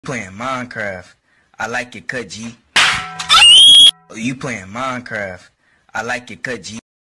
Playing Minecraft. I like it, cut G. Oh, you playing Minecraft. I like it, cut G.